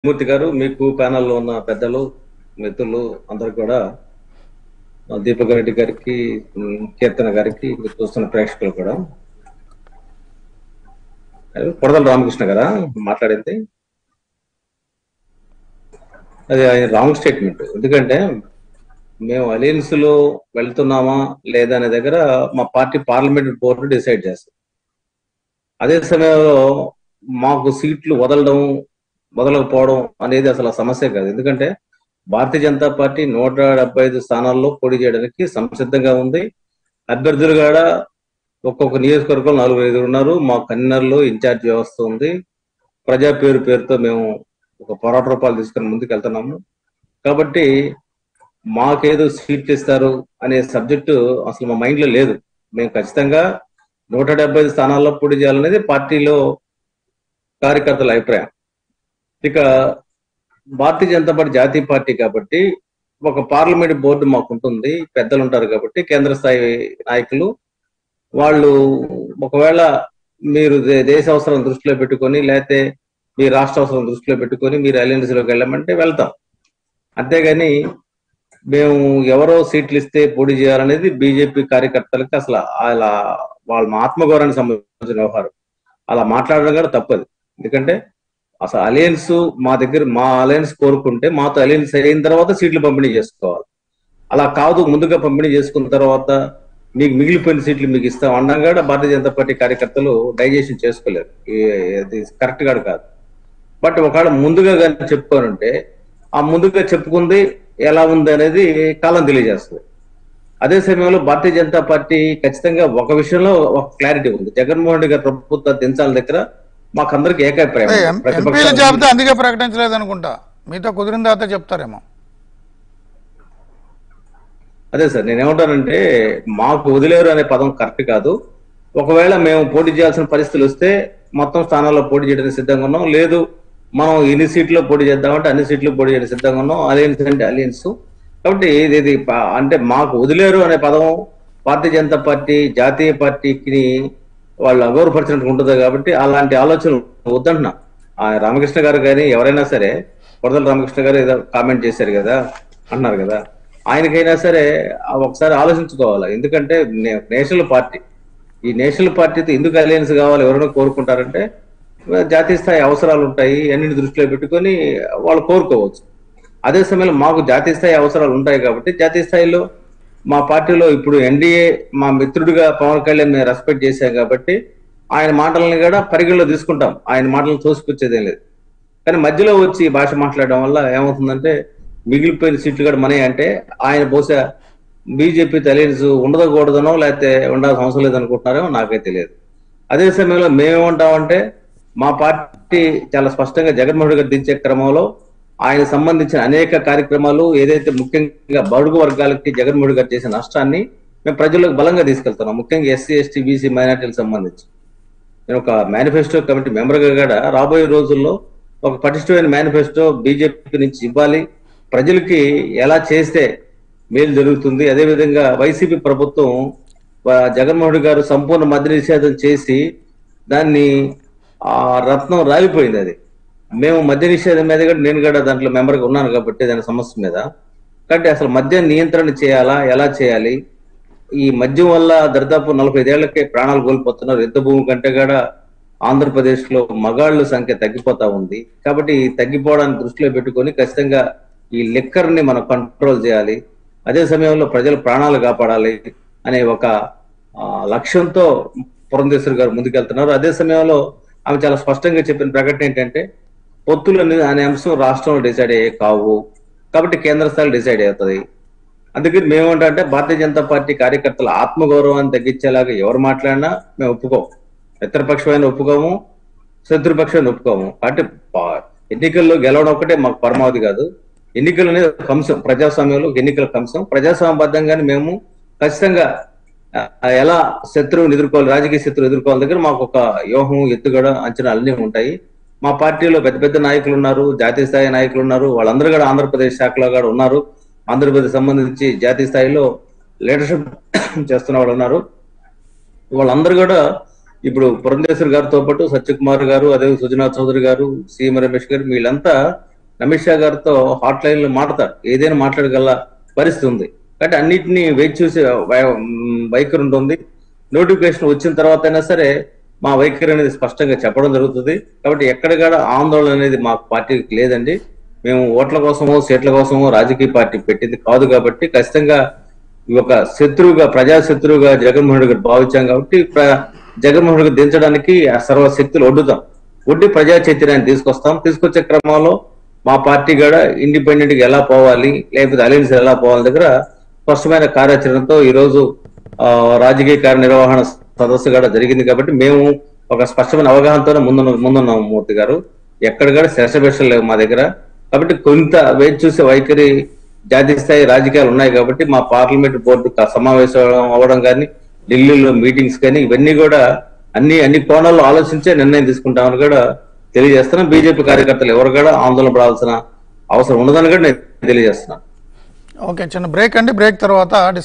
మూర్తి గారు, మీకు ప్యానెల్లో ఉన్న పెద్దలు మిత్రులు అందరికి కూడా, దీపక్ రెడ్డి గారికి, కీర్తన గారికి, చూస్తున్న ప్రేక్షకులు కూడా. కొడదల రామకృష్ణ గారా మాట్లాడింది? అది రాంగ్ స్టేట్మెంట్. ఎందుకంటే మేము అలయన్స్ లో వెళ్తున్నామా లేదా అనే దగ్గర మా పార్టీ పార్లమెంట్ బోర్డు డిసైడ్ చేస్తుంది. అదే సమయంలో మాకు సీట్లు వదలకపోవడం అనేది అసలు సమస్య కాదు. ఎందుకంటే భారతీయ జనతా పార్టీ 175 స్థానాల్లో పోటీ చేయడానికి సంసిద్ధంగా ఉంది. అభ్యర్థులు కూడా ఒక్కొక్క నియోజకవర్గం 4-5 ఉన్నారు. మా కన్వీనర్లు ఇన్ఛార్జ్ వ్యవస్థ ఉంది. ప్రజా పేరుతో మేము ఒక పోరాట రూపాలు తీసుకుని ముందుకు వెళ్తున్నాము. కాబట్టి మాకేదో సీట్లు ఇస్తారు అనే సబ్జెక్టు అసలు మా మైండ్ లో లేదు. మేము ఖచ్చితంగా 175 స్థానాల్లో పోటీ చేయాలనేది పార్టీలో కార్యకర్తల అభిప్రాయం. ఇక భారతీయ జనతా పార్టీ జాతీయ పార్టీ కాబట్టి ఒక పార్లమెంట్ బోర్డు మాకు ఉంటుంది, పెద్దలు ఉంటారు కాబట్టి కేంద్ర స్థాయి నాయకులు వాళ్ళు ఒకవేళ మీరు దేశ అవసరం దృష్టిలో పెట్టుకొని లేకపోతే మీ రాష్ట్ర అవసరం దృష్టిలో పెట్టుకొని మీరు అలయన్స్ లోకి వెళ్ళమంటే వెళ్తాం. అంతేగాని మేము ఎవరో సీట్లు ఇస్తే పోటీ చేయాలనేది బీజేపీ కార్యకర్తలకి అసలు అలా వాళ్ళ ఆత్మగౌరవానికి సంబంధించిన వ్యవహారం. అలా మాట్లాడడం కూడా తప్పదు. ఎందుకంటే అసలు అలయన్స్ మా అలయన్స్ కోరుకుంటే మాతో అలయన్స్ అయిన తర్వాత సీట్లు పంపిణీ చేసుకోవాలి. అలా కాదు, ముందుగా పంపిణీ చేసుకున్న తర్వాత మీకు మిగిలిపోయిన సీట్లు మీకు ఇస్తాం అన్నా కూడా భారతీయ జనతా పార్టీ కార్యకర్తలు డైజెషన్ చేసుకోలేరు. ఇది కరెక్ట్ గా కాదు. బట్ ఒకవేళ ముందుగా కానీ చెప్పుకోనంటే ఆ ముందుగా చెప్పుకుంది ఎలా ఉంది అనేది కాలం తెలియజేస్తుంది. అదే సమయంలో భారతీయ జనతా పార్టీ ఖచ్చితంగా ఒక విషయంలో ఒక క్లారిటీ ఉంది. జగన్మోహన్ రెడ్డి గారి ప్రభుత్వ దించాల దగ్గర మాకందరికి ఏకాభిప్రాయం. ఎంపీల జాబితా అందుకే ప్రకటించలేదు అనుకుంటా, మీతో కుదిరిన తర్వాత చెప్తారేమో. అదే సార్, నేనేమంటానంటే మాకు వదిలేరు అనే పదం కరెక్ట్ కాదు. ఒకవేళ మేము పోటీ చేయాల్సిన పరిస్థితులు వస్తే మొత్తం స్థానాల్లో పోటీ చేయడానికి సిద్ధంగా ఉన్నాం. లేదు మనం ఎన్ని సీట్లో పోటీ చేద్దామంటే అన్ని సీట్లు పోటీ చేయడానికి సిద్ధంగా ఉన్నాం. అలయన్స్ అంటే అలయన్స్. కాబట్టి ఇది అంటే మాకు వదిలేరు అనే పదం భారతీయ జనతా పార్టీ జాతీయ పార్టీకి వాళ్ళు అగౌరవపరిచినట్టు ఉంటుంది. కాబట్టి అలాంటి ఆలోచనలు వద్దంటున్నా. రామకృష్ణ గారు కానీ ఎవరైనా సరే, కొడదల రామకృష్ణ గారు ఏదో కామెంట్ చేశారు కదా అన్నారు కదా, ఆయనకైనా సరే ఒకసారి ఆలోచించుకోవాలి. ఎందుకంటే నేషనల్ పార్టీ, ఈ నేషనల్ పార్టీతో ఎందుకు అలయన్స్ కావాలి ఎవరైనా కోరుకుంటారంటే జాతీయ స్థాయి అవసరాలు ఉంటాయి, అన్నింటిని దృష్టిలో పెట్టుకొని వాళ్ళు కోరుకోవచ్చు. అదే సమయంలో మాకు జాతీయ స్థాయి అవసరాలు ఉంటాయి కాబట్టి జాతీయ స్థాయిలో మా పార్టీలో ఇప్పుడు ఎన్డీఏ మా మిత్రుడిగా పవన్ కళ్యాణ్ మేము రెస్పెక్ట్ చేశాం కాబట్టి ఆయన మాటలను కూడా పరిగణలో తీసుకుంటాం. ఆయన మాటలను తోసిపుచ్చేదేం లేదు. కానీ మధ్యలో వచ్చి భాష మాట్లాడడం వల్ల ఏమవుతుందంటే మిగిలిపోయిన సీట్లు కూడా మనమే అంటే ఆయన బహుశా బీజేపీ అలయన్స్ ఉండదకూడదనో లేకపోతే ఉండాల్సిన అవసరం లేదనుకుంటున్నారేమో నాకైతే తెలియదు. అదే సమయంలో మేమేమంటామంటే మా పార్టీ చాలా స్పష్టంగా జగన్మోహన్ గారు దించే క్రమంలో ఆయన సంబంధించిన అనేక కార్యక్రమాలు ఏదైతే ముఖ్యంగా బడుగు వర్గాలకి జగన్మోహన్ గారు చేసిన నష్టాన్ని మేము ప్రజలకు బలంగా తీసుకెళ్తున్నాం. ముఖ్యంగా ఎస్సీ ఎస్టీ బీసీ మైనార్టీలకు సంబంధించి నేను ఒక మేనిఫెస్టో కమిటీ మెంబర్గా కూడా రాబోయే రోజుల్లో ఒక పటిష్టమైన మేనిఫెస్టో బీజేపీ నుంచి ఇవ్వాలి. ప్రజలకి ఎలా చేస్తే మేలు జరుగుతుంది. అదేవిధంగా వైసీపీ ప్రభుత్వం జగన్మోహన్ గారు సంపూర్ణ మద్య నిషేధం చేసి దాన్ని రత్నం రాలిపోయింది. అది మేము మద్య నిషేధం మీద కూడా నేను కూడా దాంట్లో మెంబర్గా ఉన్నాను కాబట్టి దాని సమస్య మీద. కాబట్టి అసలు మద్యం నియంత్రణ చేయాలా, ఎలా చేయాలి? ఈ మద్యం వల్ల దాదాపు 45 ఏళ్లకే ప్రాణాలు కోల్పోతున్నారు. యుద్ధ భూమి కంటే కూడా ఆంధ్రప్రదేశ్ లో మగాళ్ళ సంఖ్య తగ్గిపోతా ఉంది. కాబట్టి ఈ తగ్గిపోవడాన్ని దృష్టిలో పెట్టుకొని ఖచ్చితంగా ఈ లిక్కర్ ని మనం కంట్రోల్ చేయాలి. అదే సమయంలో ప్రజల ప్రాణాలు కాపాడాలి అనే ఒక లక్ష్యంతో పురంధేశ్వరి గారు ముందుకెళ్తున్నారు. అదే సమయంలో ఆమె చాలా స్పష్టంగా చెప్పిన ప్రకటన ఏంటంటే పొత్తులు అనే అంశం రాష్ట్రంలో డిసైడ్ అయ్యే కావు, కాబట్టి కేంద్ర స్థాయిలో డిసైడ్ అవుతుంది. అందుకని మేమేమంటే భారతీయ జనతా పార్టీ కార్యకర్తల ఆత్మగౌరవాన్ని తగ్గించేలాగా ఎవరు మాట్లాడినా మేము ఒప్పుకోము. మిత్రపక్షమైన ఒప్పుకోము, శత్రుపక్షాన్ని ఒప్పుకోము. కాబట్టి ఎన్నికల్లో గెలవడం ఒకటే మాకు పరమావధి కాదు. ఎన్నికలు అనేది అంశం, ప్రజాస్వామ్యంలో ఎన్నికల అంశం. ప్రజాస్వామ్యబద్ధంగానే మేము ఖచ్చితంగా ఎలా శత్రువుని ఎదుర్కోవాలి, రాజకీయ శత్రువు ఎదుర్కోవాలి దగ్గర మాకు ఒక వ్యూహం, ఎత్తుగడ, అంచనాలు అన్నీ ఉంటాయి. మా పార్టీలో పెద్ద పెద్ద నాయకులు ఉన్నారు, జాతీయ స్థాయి నాయకులు ఉన్నారు. వాళ్ళందరూ కూడా ఆంధ్రప్రదేశ్ శాఖలో కూడా ఉన్నారు. ఆంధ్రప్రదేశ్ సంబంధించి జాతీయ స్థాయిలో లీడర్షిప్ చేస్తున్న వాళ్ళు ఉన్నారు. వాళ్ళందరూ కూడా ఇప్పుడు పురంధేశ్వరి గారితో పాటు సత్యకుమార్ గారు, అదే సుజనా చౌదరి గారు, సీఎం రమేష్ గారు, వీళ్ళంతా అమిత్ షా గారితో హాట్ లైన్ లో మాట్లాడతారు, ఏదైనా మాట్లాడగల పరిస్థితి ఉంది. కాబట్టి అన్నిటినీ వేచి చూసే వైఖరి ఉంటుంది. నోటిఫికేషన్ వచ్చిన తర్వాత అయినా సరే మా వైఖరి అనేది స్పష్టంగా చెప్పడం జరుగుతుంది. కాబట్టి ఎక్కడికాడ ఆందోళన అనేది మా పార్టీకి లేదండి. మేము ఓట్ల కోసమో సీట్ల కోసమో రాజకీయ పార్టీ పెట్టింది కాదు. కాబట్టి ఖచ్చితంగా ఒక శత్రువుగా, ప్రజా శత్రువుగా జగన్మోహన్ రెడ్డి గారు భావించాం. కాబట్టి జగన్మోహన్ రెడ్డి దించడానికి సర్వశక్తులు ఒడ్డి ప్రజా చైతన్యాన్ని తీసుకొచ్చే క్రమంలో మా పార్టీ కూడా ఇండిపెండెంట్ గా ఎలా పోవాలి, లేకపోతే అలయన్స్ ఎలా పోవాలి దగ్గర స్పష్టమైన కార్యాచరణతో ఈ రోజు రాజకీయ కార్యనిర్వహణ సదస్సు కూడా జరిగింది. కాబట్టి మేము ఒక స్పష్టమైన అవగాహనతోనే ముందున్నాము మూర్తి గారు. ఎక్కడ కూడా శేషభేషాలు లేవు మా దగ్గర. కాబట్టి కొంత వేచి చూసే వైఖరి, జాతీయ స్థాయి రాజకీయాలు ఉన్నాయి. కాబట్టి మా పార్లమెంట్ బోర్డు సమావేశం అవ్వడం కానీ, ఢిల్లీలో మీటింగ్స్ కానీ, ఇవన్నీ కూడా అన్ని కోణాల్లో ఆలోచించే నిర్ణయం తీసుకుంటామని కూడా తెలియజేస్తున్నాం. బీజేపీ కార్యకర్తలు ఎవరు కూడా ఆందోళన పడాల్సిన అవసరం ఉండదని కూడా నేను తెలియజేస్తున్నాను. ఓకే, చిన్న బ్రేక్ అండి. బ్రేక్ తర్వాత